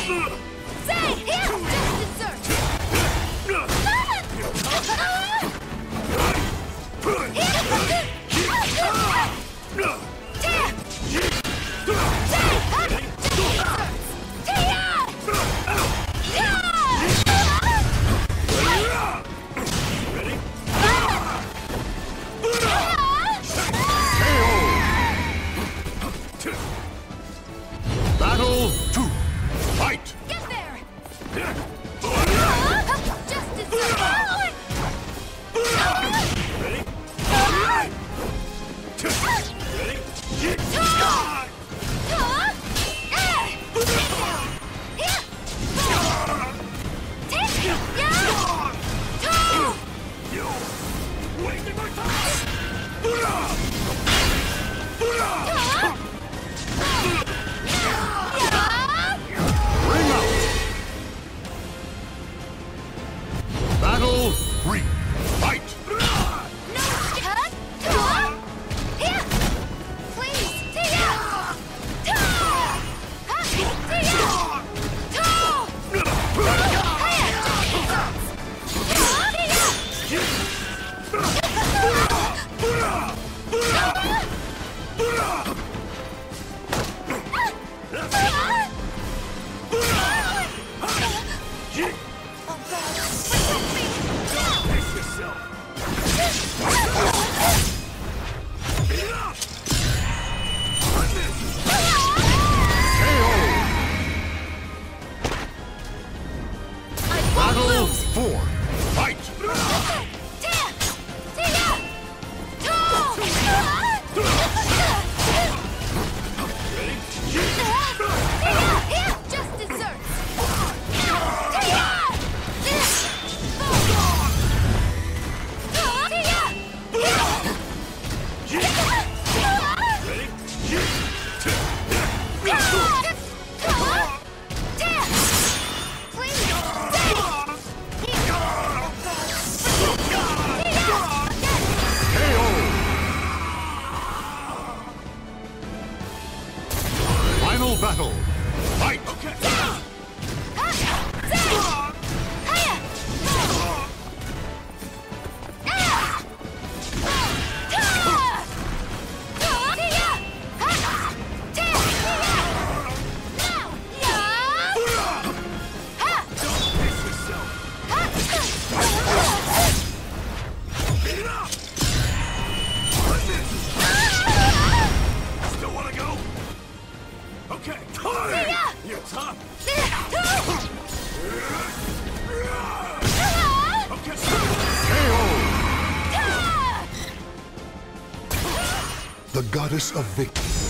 Say, here, just Battle 2. Fight! get there! Wasting my time! Ring out! Battle 3. Fight! Battle 4. Fight! Just desserts. Final battle. Fight! Okay. Still wanna go? Okay. You're tough. Okay. KO. The goddess of victory.